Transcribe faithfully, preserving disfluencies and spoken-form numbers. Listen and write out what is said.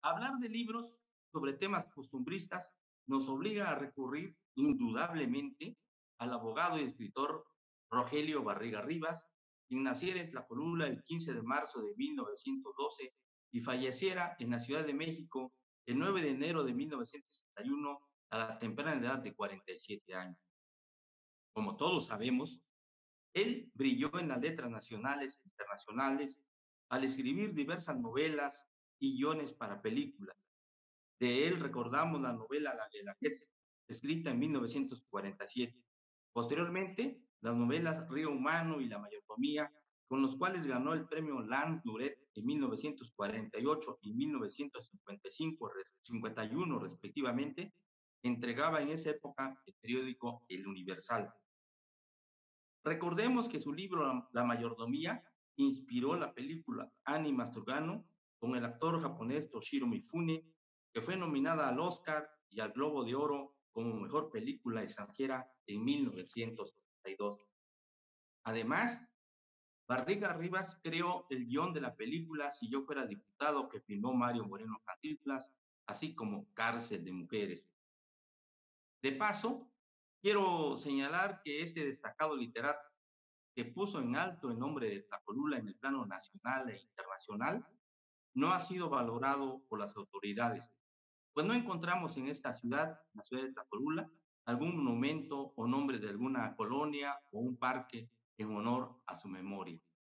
Hablar de libros sobre temas costumbristas nos obliga a recurrir indudablemente al abogado y escritor Rogelio Barriga Rivas, quien naciera en Tlacolula el quince de marzo de mil novecientos doce y falleciera en la Ciudad de México el nueve de enero de mil novecientos sesenta y uno a la temprana edad de cuarenta y siete años. Como todos sabemos, él brilló en las letras nacionales e internacionales al escribir diversas novelas y guiones para películas. De él recordamos la novela La de la Guelaguetza, escrita en mil novecientos cuarenta y siete. Posteriormente, las novelas Río Humano y La Mayordomía, con los cuales ganó el premio Lance Duret en mil novecientos cuarenta y ocho y mil novecientos cincuenta y cinco, cincuenta y uno respectivamente, entregaba en esa época el periódico El Universal. Recordemos que su libro La Mayordomía inspiró la película Annie Mastrugano con el actor japonés Toshiro Mifune, que fue nominada al Oscar y al Globo de Oro como mejor película extranjera en mil novecientos setenta y dos. Además, Barriga Rivas creó el guión de la película Si yo fuera diputado, que filmó Mario Moreno Cantinflas, así como Cárcel de Mujeres. De paso, quiero señalar que este destacado literato, que puso en alto el nombre de Tlacolula en el plano nacional e internacional, no ha sido valorado por las autoridades, pues no encontramos en esta ciudad, la ciudad de Tlacolula, algún monumento o nombre de alguna colonia o un parque en honor a su memoria.